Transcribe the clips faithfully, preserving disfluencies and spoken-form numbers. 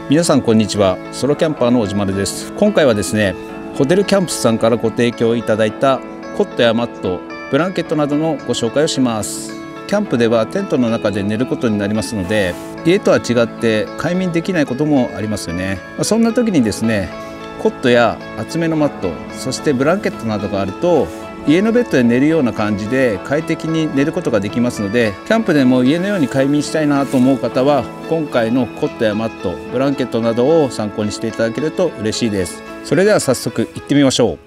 皆さんこんにちは。ソロキャンパーの小島です。今回はですね、ホテルキャンプスさんからご提供いただいたコットやマット、ブランケットなどのご紹介をします。キャンプではテントの中で寝ることになりますので、家とは違って快眠できないこともありますよね。そんな時にですね、コットや厚めのマット、そしてブランケットなどがあると家のベッドで寝るような感じで快適に寝ることができますので、キャンプでも家のように快眠したいなと思う方は今回のコットやマット、ブランケットなどを参考にしていただけると嬉しいです。それでは早速行ってみましょう。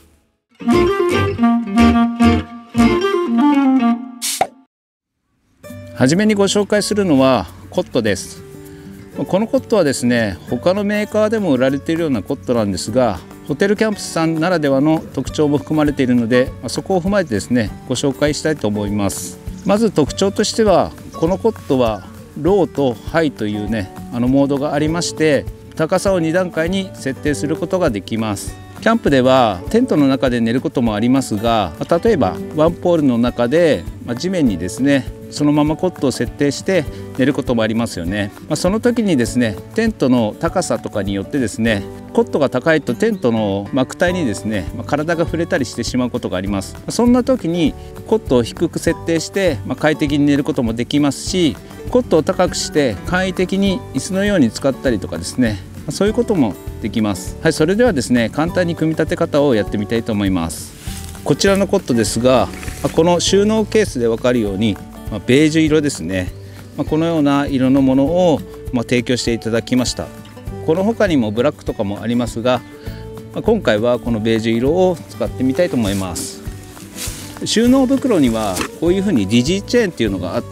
はじめにご紹介するのはコットです。このコットはですね、他のメーカーでも売られているようなコットなんですが、ホテルキャンプスさんならではの特徴も含まれているので、そこを踏まえてですね、ご紹介したいと思います。まず特徴としては、このコットはローとハイというね、あのモードがありまして、高さをに段階に設定することができます。キャンプではテントの中で寝ることもありますが、例えばワンポールの中で地面にですね、そのままコットを設定して寝ることもありますよね。まあ、その時にですね、テントの高さとかによってですね、コットが高いとテントの幕体にですね、まあ、体が触れたりしてしまうことがあります。そんな時にコットを低く設定して、まあ、快適に寝ることもできますし、コットを高くして簡易的に椅子のように使ったりとかですね、そういうこともできます。はい、それではですね、簡単に組み立て方をやってみたいと思います。こちらのコットですが、この収納ケースで分かるようにベージュ色ですね。このような色のものを提供していただきました。この他にもブラックとかもありますが、今回はこのベージュ色を使ってみたいと思います。収納袋にはこういうふうにディジーチェーンっていうのがあって、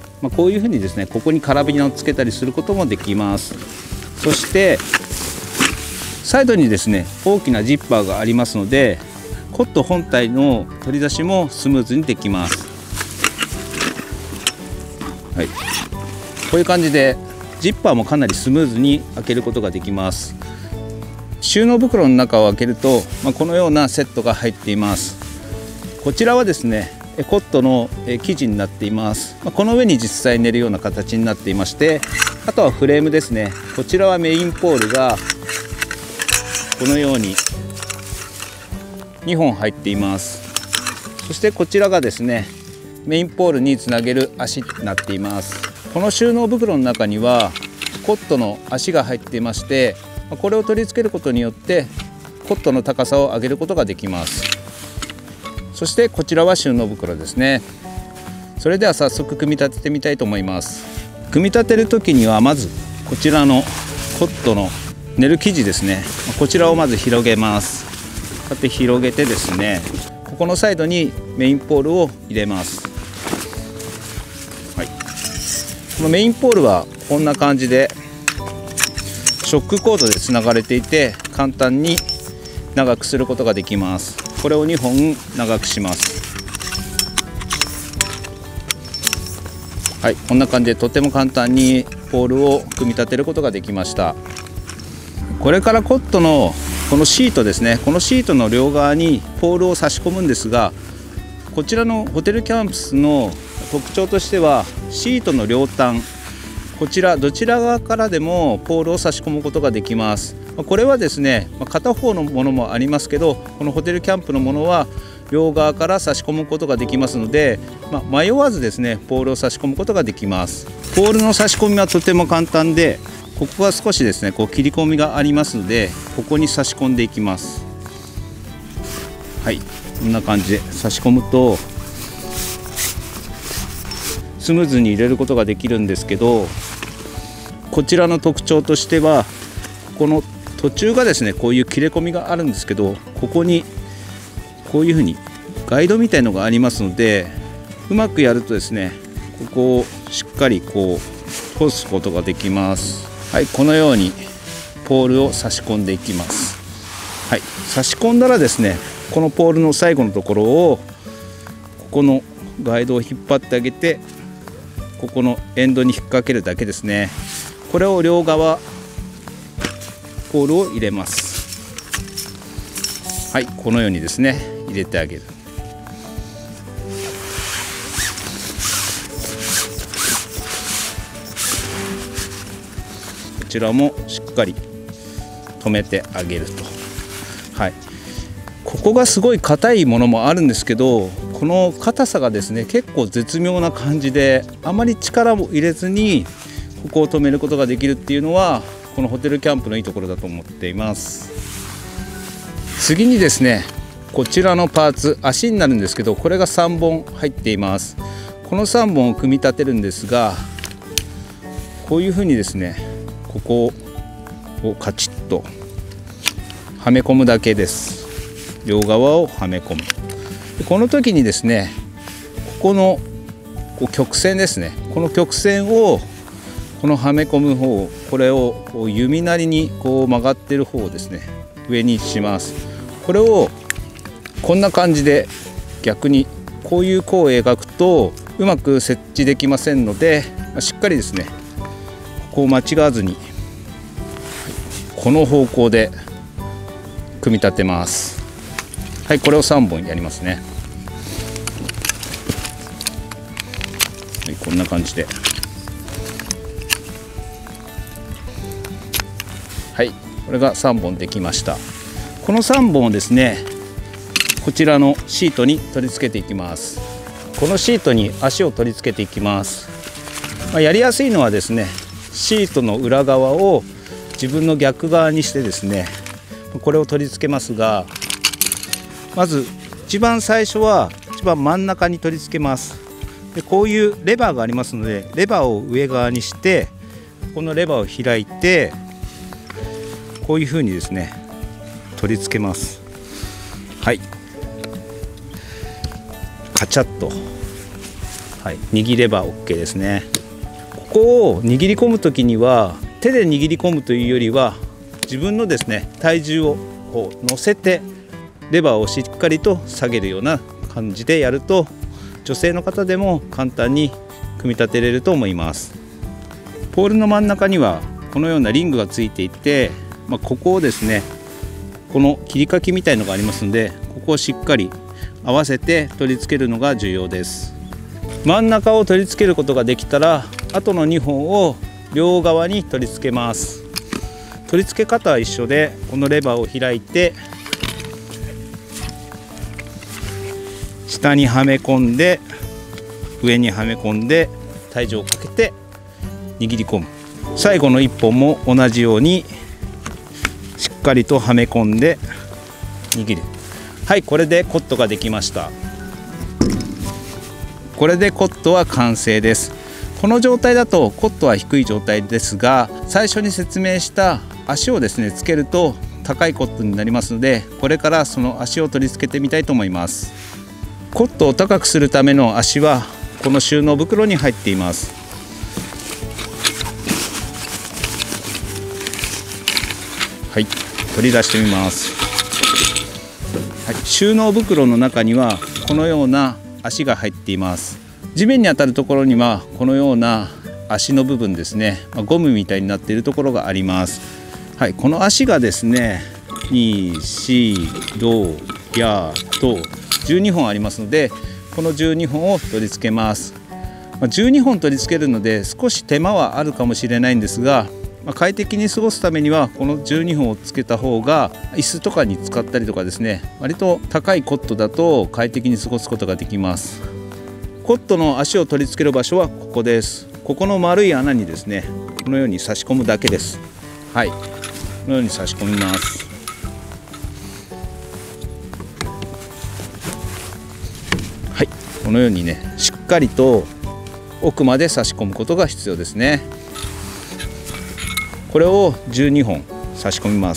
こういうふうにですね、ここにカラビナをつけたりすることもできます。そしてサイドにですね、大きなジッパーがありますので、コット本体の取り出しもスムーズにできます。はい、こういう感じでジッパーもかなりスムーズに開けることができます。収納袋の中を開けると、まあ、このようなセットが入っています。こちらはですね、コットの生地になっています。まあ、この上に実際寝るような形になっていまして、あとはフレームですね。こちらはメインポールがこのようににほん入っています。そしてこちらがですね、メインポールにつなげる足になっています。この収納袋の中にはコットの足が入っていまして、これを取り付けることによってコットの高さを上げることができます。そしてこちらは収納袋ですね。それでは早速組み立ててみたいと思います。組み立てる時にはまずこちらのコットの寝る生地ですね、こちらをまず広げます。こうやって広げてですね、ここのサイドにメインポールを入れます。はい、このメインポールはこんな感じでショックコードでつながれていて、簡単に長くすることができます。これをにほん長くします。はい、こんな感じでとても簡単にポールを組み立てることができました。これからコットのこのシートですね、このシートの両側にポールを差し込むんですが、こちらのホテルキャンプスの特徴としては、シートの両端、こちらどちら側からでもポールを差し込むことができます。これはですね、片方のものもありますけど、このホテルキャンプのものは両側から差し込むことができますので、まあ、迷わずですね、ポールを差し込むことができます。ポールの差し込みはとても簡単で、ここは少しですね、こう切り込みがありますので、ここに差し込んでいきます。はい、こんな感じで差し込むとスムーズに入れることができるんですけど、こちらの特徴としては、この途中がですね、こういう切れ込みがあるんですけど、ここにこういうふうにガイドみたいのがありますので、うまくやるとですね、ここをしっかりこう通すことができます。はい、このようにポールを差し込んでいきます。はい、差し込んだらですね、このポールの最後のところをここのガイドを引っ張ってあげて、ここのエンドに引っ掛けるだけですね。これを両側ポールを入れます。はい、このようにですね、入れてあげる。こちらもしっかり止めてあげると。はい、ここがすごい硬いものもあるんですけど、この硬さがですね結構絶妙な感じで、あまり力も入れずにここを止めることができるっていうのはこのホテルキャンプのいいところだと思っています。次にですね、こちらのパーツ、足になるんですけど、これがさんぼん入っています。このさんぼんを組み立てるんですが、こういうふうにですね、ここをカチッとはめ込むだけです。両側をはめ込む。この時にですね、ここのこう曲線ですね、この曲線をこのはめ込む方、これをこう弓なりにこう曲がってる方をですね上にします。これをこんな感じで逆にこういう弧を描くとうまく設置できませんので、しっかりですねここを間違わずにこの方向で組み立てます。はい、これをさんぼんやりますね。はい、こんな感じで、はい、これがさんぼんできました。このさんぼんをですねこちらのシートに取り付けていきます。このシートに足を取り付けていきます。まあ、やりやすいのはですね、シートの裏側を自分の逆側にしてですね、これを取り付けますが、まず一番最初は一番真ん中に取り付けます。でこういうレバーがありますので、レバーを上側にしてこのレバーを開いてこういうふうにですね取り付けます。はい、カチャッと、はい、握れば OK ですね。ここを握り込む時には手で握り込むというよりは自分のですね体重をこう乗せてレバーをしっかりと下げるような感じでやると、女性の方でも簡単に組み立てれると思います。ポールの真ん中にはこのようなリングがついていて、まあ、ここをですねこの切り欠きみたいのがありますので、ここをしっかり合わせて取り付けるのが重要です。真ん中を取り付けることができたら、あとのにほんを両側に取り付けます。取り付け方は一緒で、このレバーを開いて下にはめ込んで上にはめ込んで体重をかけて握り込む。最後のいっぽんも同じようにしっかりとはめ込んで握る。はい、これでコットができました。これでコットは完成です。この状態だとコットは低い状態ですが、最初に説明した足をですねつけると高いコットになりますので、これからその足を取り付けてみたいと思います。コットを高くするための足はこの収納袋に入っています。はい、取り出してみます。はい、収納袋の中にはこのような足が入っています。地面に当たるところにはこのような足の部分ですね、ゴムみたいになっているところがあります。はい、この足がですねに、よん、ろ、やとじゅうにほんありますので、このじゅうにほんを取り付けます。じゅうにほん取り付けるので少し手間はあるかもしれないんですが、快適に過ごすためにはこのじゅうにほんをつけた方が椅子とかに使ったりとかですね、割と高いコットだと快適に過ごすことができます。コットの足を取り付ける場所はここです。ここの丸い穴にですねこのように差し込むだけです。はい、このように差し込みます。はい、このようにねしっかりと奥まで差し込むことが必要ですね。これをじゅうにほん差し込みます。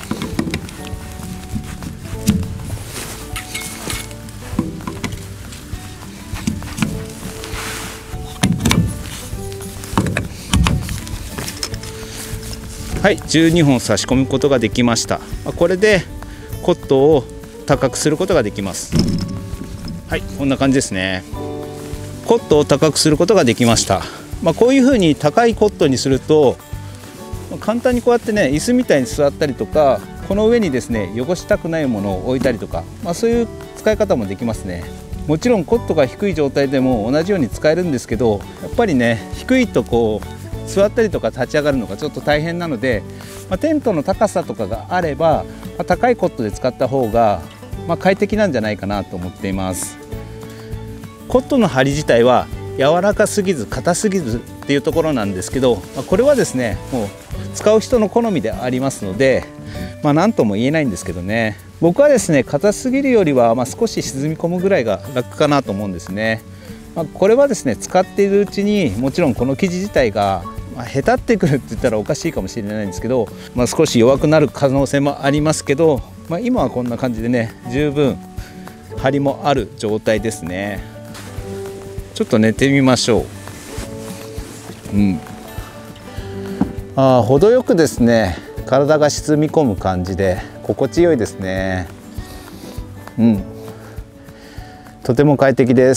はい、じゅうにほん差し込むことができました。これでコットを高くすることができます。はい、こんな感じですね。コットを高くすることができました。まあ、こういうふうに高いコットにすると簡単にこうやってね椅子みたいに座ったりとか、この上にですね汚したくないものを置いたりとか、まあ、そういう使い方もできますね。もちろんコットが低い状態でも同じように使えるんですけど、やっぱりね低いとこう座ったりとか立ち上がるのがちょっと大変なので、まあ、テントの高さとかがあれば、まあ、高いコットで使った方が、まあ、快適なんじゃないかなと思っています。コットの張り自体は柔らかすぎず硬すぎずっていうところなんですけど、まあ、これはですねもう使う人の好みでありますので、まあ、何とも言えないんですけどね、僕はですね硬すぎるよりはまあ少し沈み込むぐらいが楽かなと思うんですね。まあ、これはですね使っているうちにもちろんこの生地自体が、まあ、へたってくるって言ったらおかしいかもしれないんですけど、まあ、少し弱くなる可能性もありますけど、まあ、今はこんな感じでね十分張りもある状態ですね。ちょっと寝てみましょう。うん、あー程よくですね体が沈み込む感じで心地よいですね。うん、とても快適です。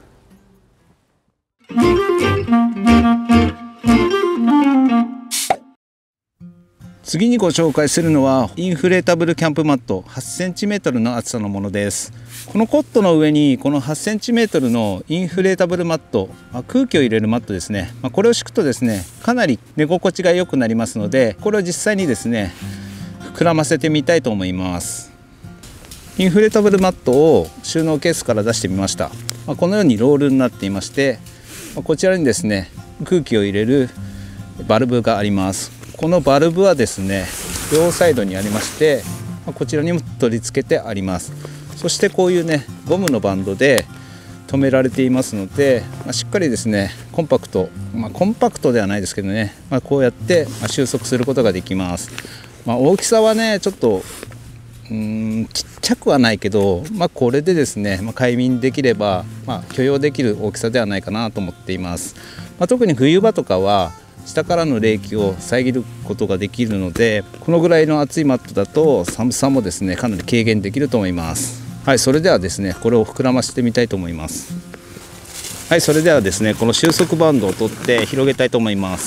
次にご紹介するのはインフレータブルキャンプマットはちセンチメートルの厚さのものです。このコットの上にこのはちセンチメートルのインフレータブルマット、まあ、空気を入れるマットですね、まあ、これを敷くとですねかなり寝心地が良くなりますので、これを実際にですね膨らませてみたいと思います。インフレータブルマットを収納ケースから出してみました。まあ、このようにロールになっていまして、まあ、こちらにですね空気を入れるバルブがあります。このバルブはですね両サイドにありまして、こちらにも取り付けてあります。そしてこういうねゴムのバンドで留められていますので、まあ、しっかりですねコンパクト、まあ、コンパクトではないですけどね、まあ、こうやって収束することができます。まあ、大きさはねちょっとうーんちっちゃくはないけど、まあ、これでですね、まあ、快眠できれば、まあ、許容できる大きさではないかなと思っています。まあ、特に冬場とかは下からの冷気を遮ることができるので、このぐらいの厚いマットだと寒さもですねかなり軽減できると思います。はい、それではですねこれを膨らませてみたいと思います。はい、それではですねこの収束バンドを取って広げたいと思います。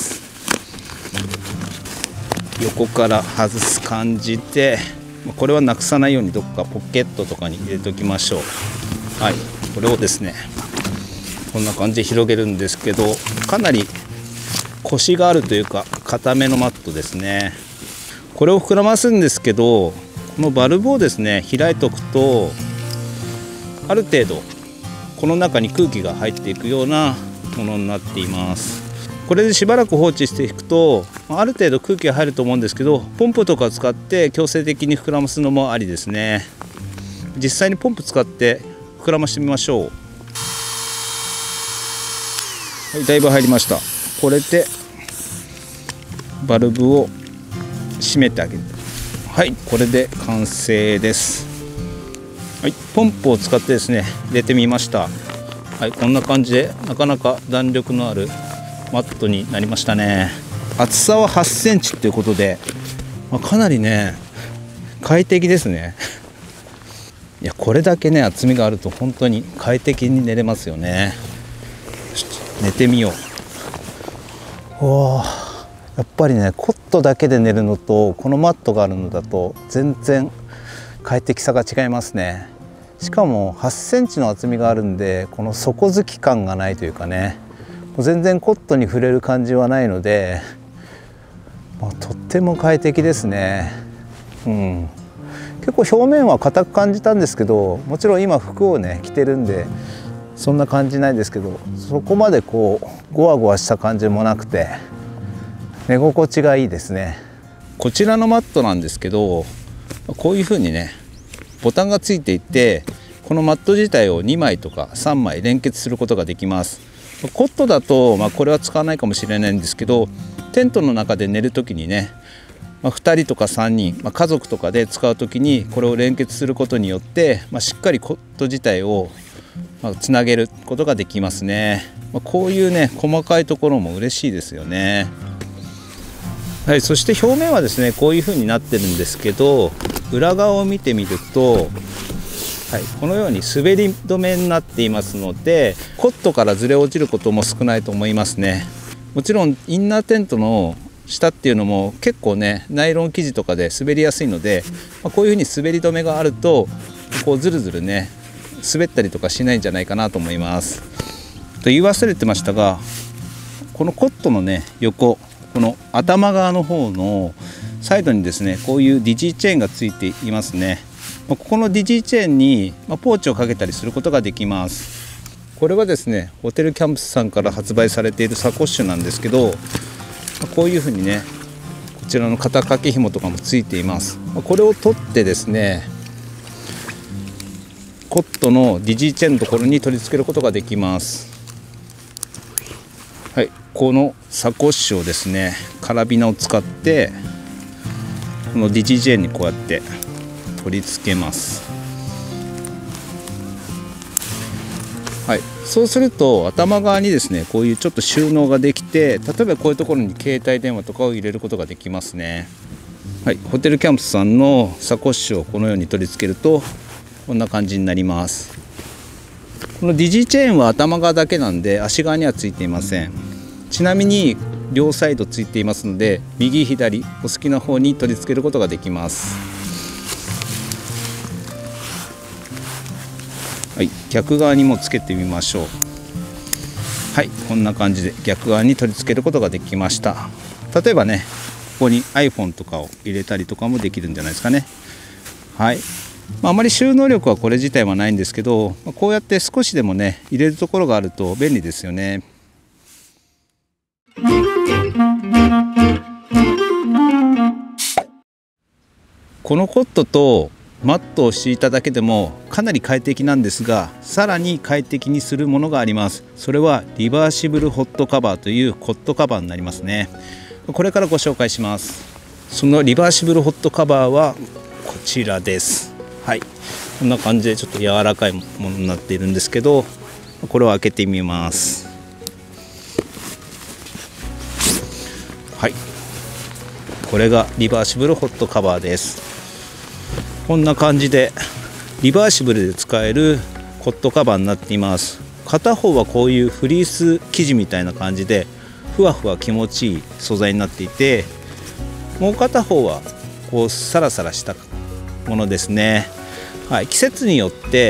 横から外す感じで、これはなくさないようにどこかポケットとかに入れておきましょう。はい、これをですねこんな感じで広げるんですけど、かなりコシがあるというか固めのマットですね。これを膨らますんですけど、このバルブをですね開いておくとある程度この中に空気が入っていくようなものになっています。これでしばらく放置していくとある程度空気が入ると思うんですけど、ポンプとか使って強制的に膨らますのもありですね。実際にポンプ使って膨らましてみましょう。はい、だいぶ入りました。これでバルブを閉めてあげる。はい、これで完成です。はい、ポンプを使ってですね入れてみました。はい、こんな感じでなかなか弾力のあるマットになりましたね。厚さははちセンチということで、まあ、かなりね快適ですね。いやこれだけね厚みがあると本当に快適に寝れますよね。寝てみよう。おー、やっぱりねコットだけで寝るのとこのマットがあるのだと全然快適さが違いますね。しかもはちセンチの厚みがあるんで、この底付き感がないというかね、全然コットに触れる感じはないので、まあ、とっても快適ですね。うん、結構表面は硬く感じたんですけど、もちろん今服をね着てるんでそんな感じないですけど、そこまでこうゴワゴワした感じもなくて寝心地がいいですね。こちらのマットなんですけど、こういう風にねボタンがついていて、このマット自体をにまいとかさんまい連結することができます。コットだと、まあ、これは使わないかもしれないんですけど、テントの中で寝る時にね、まあ、ふたりとかさんにん、まあ、家族とかで使う時にこれを連結することによって、まあ、しっかりコット自体をつなげることができますね。まあ、こういうね細かいところも嬉しいですよね。はい、そして表面はですねこういう風になってるんですけど、裏側を見てみると、はい、このように滑り止めになっていますので、コットからずれ落ちることも少ないと思いますね。もちろんインナーテントの下っていうのも結構ねナイロン生地とかで滑りやすいので、まあ、こういう風に滑り止めがあるとこうずるずるね滑ったりとかしないんじゃないかなと思います。と言い忘れてましたが、 このコットのね横、この頭側の方のサイドにですねこういうディジーチェーンがついていますね。ここのディジーチェーンにポーチをかけたりすることができます。これはですねホテルキャンプスさんから発売されているサコッシュなんですけど、こういうふうにねこちらの肩掛け紐とかもついています。これを取ってですねコットのディジーチェーンのところに取り付けることができます。はい、このサコッシュをですねカラビナを使ってこのディジーチェーンにこうやって取り付けます。はい、そうすると頭側にですねこういうちょっと収納ができて、例えばこういうところに携帯電話とかを入れることができますね。はい、ホテルキャンプスさんのサコッシュをこのように取り付けるとこんな感じになります。このディジーチェーンは頭側だけなんで足側にはついていません。ちなみに両サイドついていますので右左お好きな方に取り付けることができます。はい、逆側にもつけてみましょう。はい、こんな感じで逆側に取り付けることができました。例えばねここに iPhone とかを入れたりとかもできるんじゃないですかね。はい、まあ、あまり収納力はこれ自体はないんですけど、こうやって少しでもね入れるところがあると便利ですよね。このコットとマットを敷いただけでもかなり快適なんですが、さらに快適にするものがあります。それはリバーシブルホットカバーというコットカバーになりますね。これからご紹介します。そのリバーシブルホットカバーはこちらです。はい、こんな感じでちょっと柔らかいものになっているんですけど、これを開けてみます。はい、これがリバーシブルホットカバーです。こんな感じでリバーシブルで使えるコットカバーになっています。片方はこういうフリース生地みたいな感じでふわふわ気持ちいい素材になっていて、もう片方はこうサラサラしたものですね。はい、季節によって、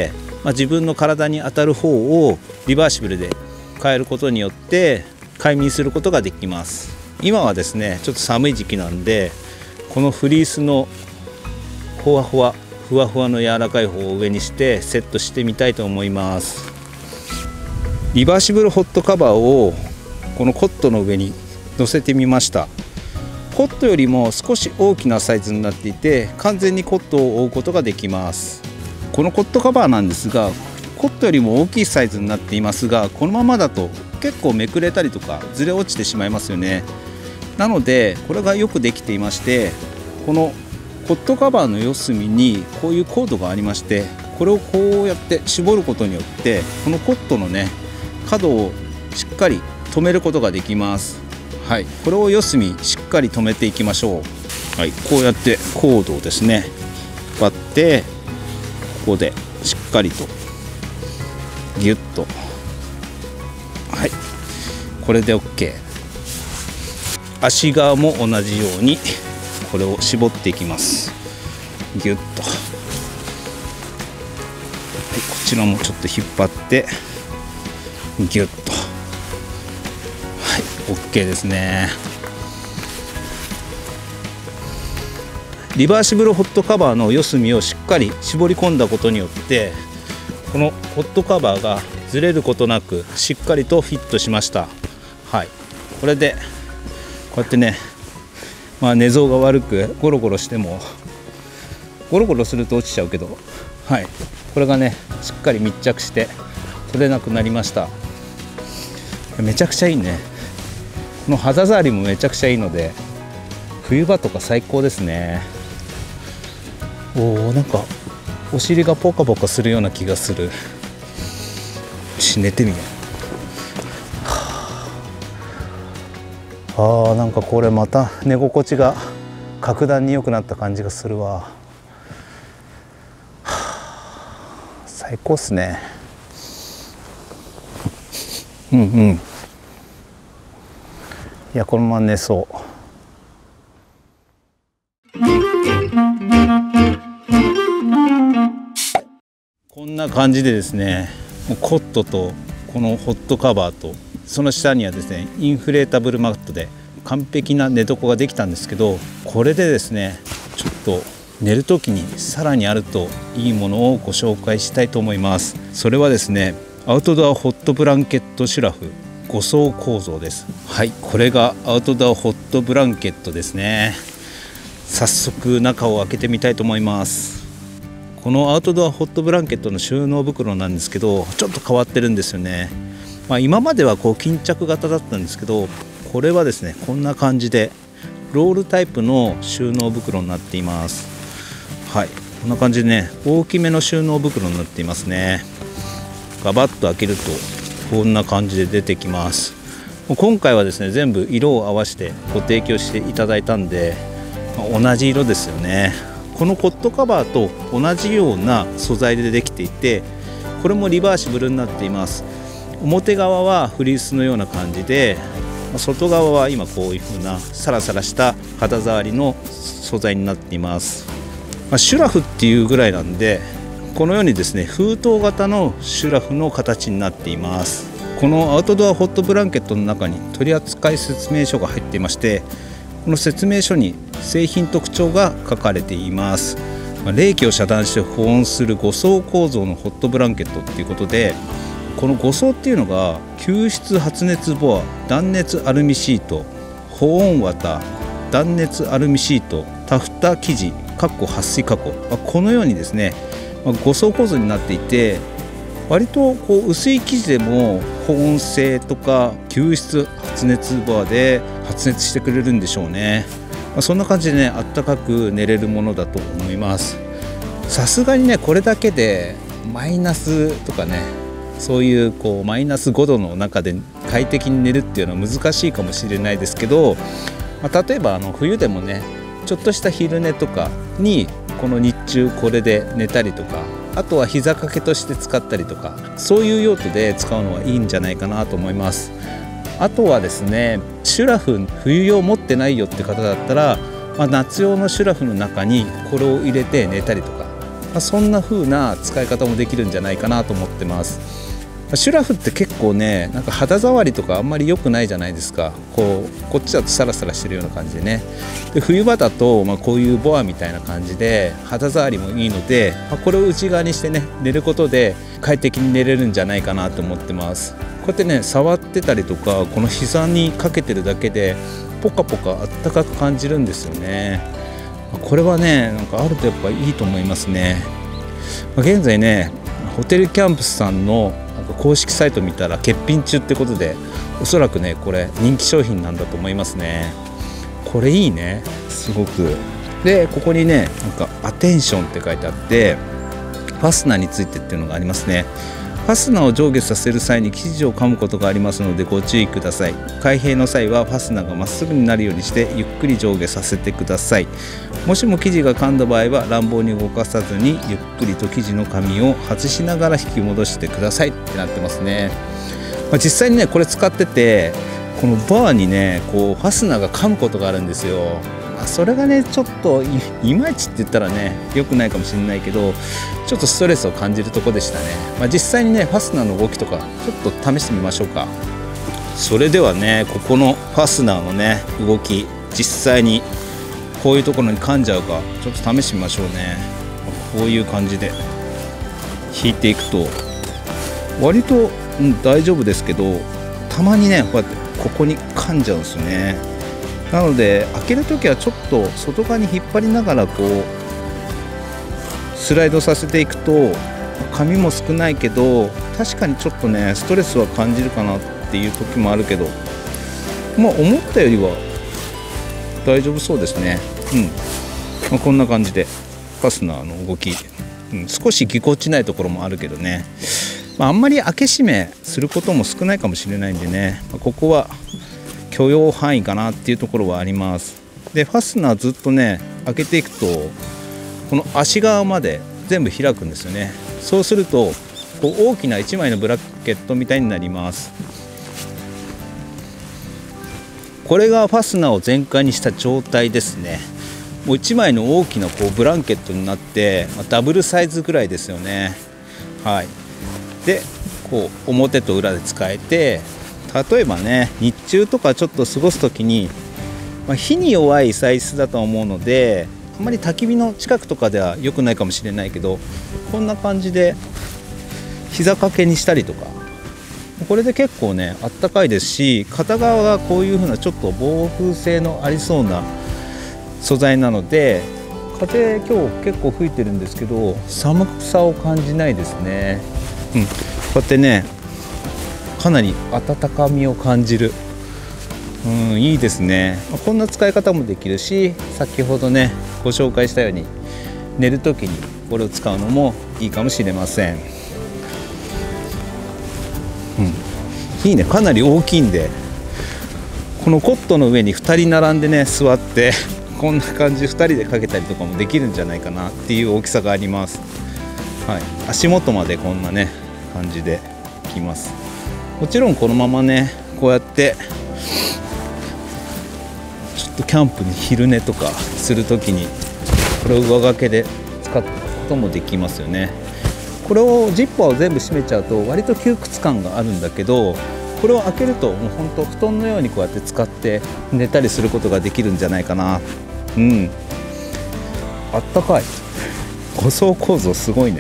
まあ、自分の体に当たる方をリバーシブルで変えることによって快眠することができます。今はですねちょっと寒い時期なんで、このフリースのふわふわふわふわの柔らかい方を上にしてセットしてみたいと思います。リバーシブルホットカバーをこのコットの上に乗せてみました。コットよりも少し大きなサイズになっていて、完全にコットを覆うことができます。このコットカバーなんですが、コットよりも大きいサイズになっていますが、このままだと結構めくれたりとかずれ落ちてしまいますよね。なのでこれがよくできていまして、このコットカバーの四隅にこういうコードがありまして、これをこうやって絞ることによってこのコットのね角をしっかり留めることができます。はい、これを四隅しっかり留めていきましょう。はい、こうやってコードをですね引っ張って、ここでしっかりとギュッと、はい、これで OK。 足側も同じようにこれを絞っていきます。ギュッと、はい、こちらもちょっと引っ張ってギュッと、はい、OK ですね。リバーシブルホットカバーの四隅をしっかり絞り込んだことによって、このホットカバーがずれることなくしっかりとフィットしました。はい、これでこうやってね、まあ、寝相が悪くゴロゴロしてもゴロゴロすると落ちちゃうけど、はい、これがねしっかり密着して取れなくなりました。めちゃくちゃいいね。この肌触りもめちゃくちゃいいので冬場とか最高ですね。おー、なんかお尻がポカポカするような気がするし、寝てみよう。あー、なんかこれまた寝心地が格段に良くなった感じがするわ。最高っすね。うんうん。いや、このまま寝そう。こんな感じでですね、コットとこのホットカバーとその下にはですねインフレータブルマットで完璧な寝床ができたんですけど、これでですねちょっと寝る時にさらにあるといいものをご紹介したいと思います。それはですねアウトドアホットブランケットシュラフご層構造です。はい、これがアウトドアホットブランケットですね。早速中を開けてみたいと思います。このアウトドアホットブランケットの収納袋なんですけど、ちょっと変わってるんですよね。まあ、今まではこう巾着型だったんですけど、これはですねこんな感じでロールタイプの収納袋になっています。はい、こんな感じでね大きめの収納袋になっていますね。ガバッと開けるとこんな感じで出てきます。今回はですね全部色を合わせてご提供していただいたんで、同じ色ですよね。このコットカバーと同じような素材でできていて、これもリバーシブルになっています。表側はフリースのような感じで、外側は今こういう風なサラサラした肌触りの素材になっています。まあ、シュラフっていうぐらいなんで、このようにですね封筒型のシュラフの形になっています。このアウトドアホットブランケットの中に取扱説明書が入っていまして、この説明書に製品特徴が書かれています。まあ、冷気を遮断して保温するご層構造のホットブランケットっていうことで、このご層っていうのが吸湿発熱ボア、断熱アルミシート、保温綿、断熱アルミシート、タフタ生地（撥水加工）、まあ、このようにですねご層構造になっていて、割とこう薄い生地でも保温性とか吸湿発熱ボアで発熱してくれるんでしょうね。まあ、そんな感じでねあったかく寝れるものだと思います。さすがにねこれだけでマイナスとかね、そういうこうマイナスごどの中で快適に寝るっていうのは難しいかもしれないですけど、まあ、例えばあの冬でもねちょっとした昼寝とかにこの日中これで寝たりとか、あとは膝掛けとして使ったりとか、そういう用途で使うのはいいんじゃないかなと思います。あとはですねシュラフ冬用持ってないよって方だったら、まあ、夏用のシュラフの中にこれを入れて寝たりとか、まあ、そんな風な使い方もできるんじゃないかなと思ってます。シュラフって結構ねなんか肌触りとかあんまり良くないじゃないですか。こうこっちだとサラサラしてるような感じでね。で冬場だと、まあ、こういうボアみたいな感じで肌触りもいいので、まあ、これを内側にしてね寝ることで快適に寝れるんじゃないかなと思ってます。こうやってね触ってたりとか、この膝にかけてるだけでポカポカあったかく感じるんですよね。これはねなんかあるとやっぱいいと思いますね。まあ、現在ねホテルキャンプスさんの公式サイト見たら欠品中ってことで、おそらくねこれ人気商品なんだと思いますね。これいいねすごく。でここにねなんかアテンションって書いてあって、ファスナーについてっていうのがありますね。ファスナーを上下させる際に生地を噛むことがありますのでご注意ください。開閉の際はファスナーがまっすぐになるようにしてゆっくり上下させてください。もしも生地が噛んだ場合は乱暴に動かさずにゆっくりと生地の紙を外しながら引き戻してくださいってなってますね。まあ、実際にねこれ使ってて、このバーにねこうファスナーが噛むことがあるんですよ。まあ、それがねちょっと い, いまいちって言ったらね良くないかもしれないけど、ちょっとストレスを感じるとこでしたね。まあ、実際にねファスナーの動きとかちょっと試してみましょうか。それではねここのファスナーのね動き、実際にこういうところに噛んじゃうかちょっと試してみましょうね。こういう感じで引いていくと割と、うん、大丈夫ですけど、たまにねこうやってここに噛んじゃうんですよね。なので開けるときはちょっと外側に引っ張りながらこうスライドさせていくと、紙も少ないけど確かにちょっとねストレスは感じるかなっていう時もあるけど、まあ思ったよりは大丈夫そうですね。うん、まあ、こんな感じでファスナーの動き、うん、少しぎこちないところもあるけどね、まあ、あんまり開け閉めすることも少ないかもしれないんでね、まあ、ここは許容範囲かなっていうところはあります。でファスナーずっとね開けていくとこの足側まで全部開くんですよね。そうするとこう大きないちまいのブラケットみたいになります。これがファスナーを全開にした状態ですね。もういちまいの大きなこうブランケットになって、まあ、ダブルサイズぐらいですよね。はい、でこう表と裏で使えて、 例えばね、日中とかちょっと過ごす時に、まあ、火に弱い材質だと思うので、あんまり焚き火の近くとかでは良くないかもしれないけど、こんな感じで膝掛けにしたりとか、これで結構ねあったかいですし、片側がこういう風なちょっと防風性のありそうな素材なので、風今日結構吹いてるんですけど寒さを感じないですね。うん、こうやってねかなり温かみを感じる。うん、いいですね。こんな使い方もできるし、先ほどねご紹介したように寝る時にこれを使うのもいいかもしれません。うん、いいね。かなり大きいんで、このコットの上にふたり並んでね座ってこんな感じでふたりでかけたりとかもできるんじゃないかなっていう大きさがあります。はい、足元までこんなね感じできます。もちろんこのままねこうやってちょっとキャンプに昼寝とかするときにこれを上掛けで使うこともできますよね。これをジッパーを全部閉めちゃうと割と窮屈感があるんだけど、これを開けるともうほんと布団のようにこうやって使って寝たりすることができるんじゃないかな。うん、あったかい。ご層構造すごいね。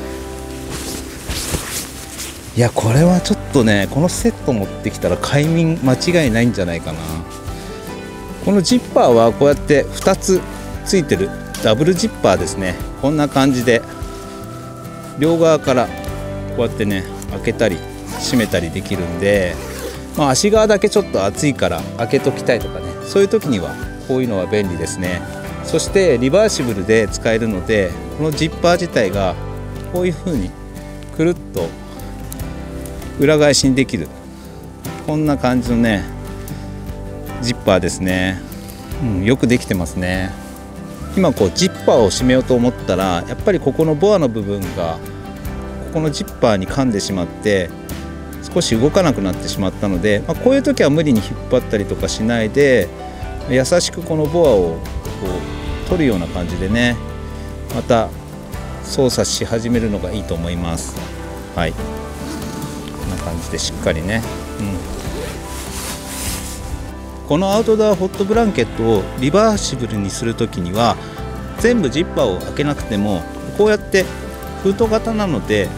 いやこれはちょっとね、このセット持ってきたら快眠間違いないんじゃないかな。このジッパーはこうやってふたつついてるダブルジッパーですね。こんな感じで両側からこうやってね開けたり閉めたりできるんで、まあ、足側だけちょっと暑いから開けときたいとかね、そういう時にはこういうのは便利ですね。そしてリバーシブルで使えるので、このジッパー自体がこういう風にくるっと裏返しにできる、こんな感じのねジッパーですね。うん、よくできてますね。今こうジッパーを閉めようと思ったら、やっぱりここのボアの部分がここのジッパーに噛んでしまって少し動かなくなってしまったので、まあ、こういう時は無理に引っ張ったりとかしないで、優しくこのボアをこう取るような感じでね、また操作し始めるのがいいと思います。はい、こんな感じでしっかりね、うん、このアウトドアホットブランケットをリバーシブルにするときには全部ジッパーを開けなくても、こうやって封筒型なので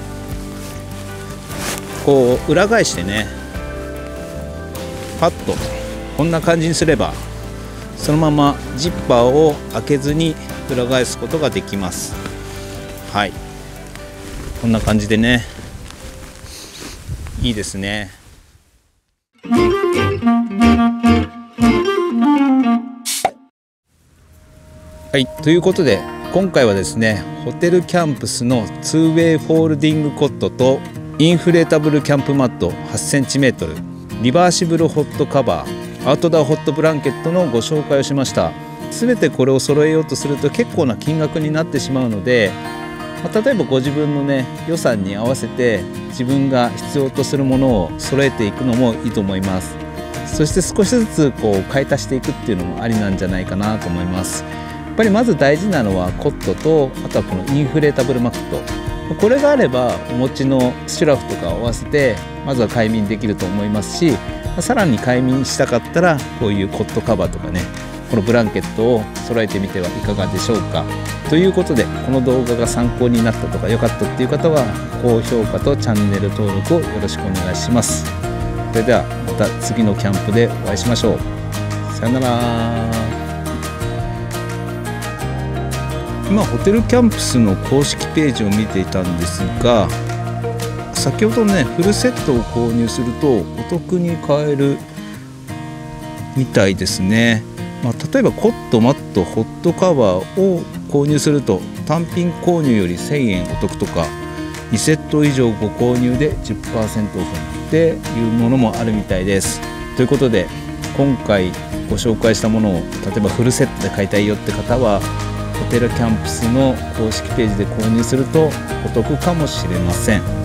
こう裏返してねパッとこんな感じにすれば、そのままジッパーを開けずに裏返すことができます。はい、こんな感じでね、いいですね。はい、ということで今回はですね、ホテルキャンプスのツーウェイフォールディングコットとインフレータブルキャンプマット はちセンチメートル、リバーシブルホットカバー、アウトドアホットブランケットのご紹介をしました。全てこれを揃えようとすると結構な金額になってしまうので、まあ、例えばご自分のね予算に合わせて自分が必要とするものを揃えていくのもいいと思います。そして少しずつこう買い足していくっていうのもありなんじゃないかなと思います。やっぱりまず大事なのはコットと、あとはこのインフレータブルマット、これがあればお持ちのシュラフとかを合わせてまずは快眠できると思いますし、さらに快眠したかったらこういうコットカバーとかね、このブランケットを揃えてみてはいかがでしょうか。ということでこの動画が参考になったとか良かったっていう方は高評価とチャンネル登録をよろしくお願いします。それではまた次のキャンプでお会いしましょう。さよなら。今ホテルキャンプスの公式ページを見ていたんですが、先ほどねフルセットを購入するとお得に買えるみたいですね。まあ、例えばコットマットホットカバーを購入すると単品購入よりせんえんお得とか、にセット以上ご購入で じゅっパーセント オフっていうものもあるみたいです。ということで今回ご紹介したものを例えばフルセットで買いたいよって方はホテルキャンプスの公式ページで購入するとお得かもしれません。